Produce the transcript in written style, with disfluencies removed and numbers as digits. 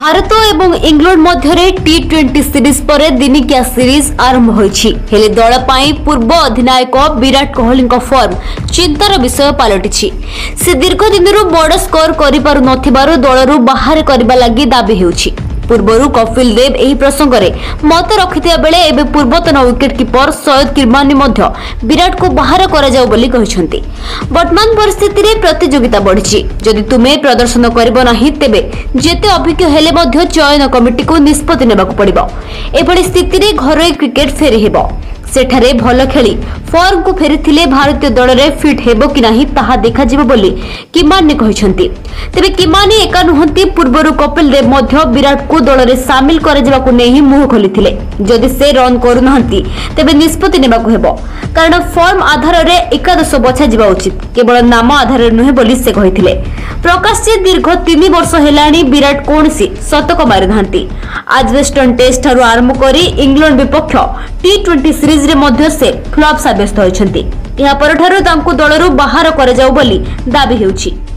भारत एवं इंग्लैंड मध्य टी20 सीरीज पर दिनिकिया सीरीज आरंभ होईछि। हेले दल पई पूर्व अधिनायक विराट कोहली फॉर्म चिंतार विषय पलटिछि। से दीर्घ दिनरु बड़ स्कोर करि पारु नथिबारु दलरु बाहर करबा लागि दाबी हेउछि। पूर्वरु कपिल देव एही प्रसंग रे मत रखिथिया बेले एबे पूर्वतन विकेट कीपर सैयद किरमानी मध्य विराट को बाहर करा जाउ बोली कहिसंती। वर्तमान परिस्थिति रे प्रतियोगिता बढ़िछि। जदि तुमे प्रदर्शन करबो नाही तेबे जेते अभिज्ञ हेले मध्य चयन कमिटी को निष्पत्ति नेबाकू पड़िबो। एभली स्थिति रे घरोई क्रिकेट फेरी हेबो। सेठारे भल खेली फॉर्म को फेरिथिले भारतीय दल रे फिट हेबो कि नाही ताहा देखा जिवो बोली किमानी कहिसंती। तेबे किमानी एका नुहंती पूर्वरु कपिल देव मध्य विराट को दल रे शामिल करे जिवाकू नेही मुह खोलिथिले। जदि से रन करू नहंती तेबे निष्पत्ति नेबाकू हेबो, कारण फॉर्म आधार रे एकादश बछा जिवा उचित, केवल नाम आधार रे नुहे बोली से कहिथिले। प्रकाश जी दीर्घ 3 वर्ष हेलाणी विराट कोनसी शतक मारि नहंती। आज वेस्टर्न टेस्ट थारु आरंभ करी इंग्लैंड विपक्ष टी20 सीरीज रे मध्य से फ्लॉप साब्यस्त होइछंती। या परठारु तांकु दलरु बाहर करे जाउ बोली दाबी हेउछि।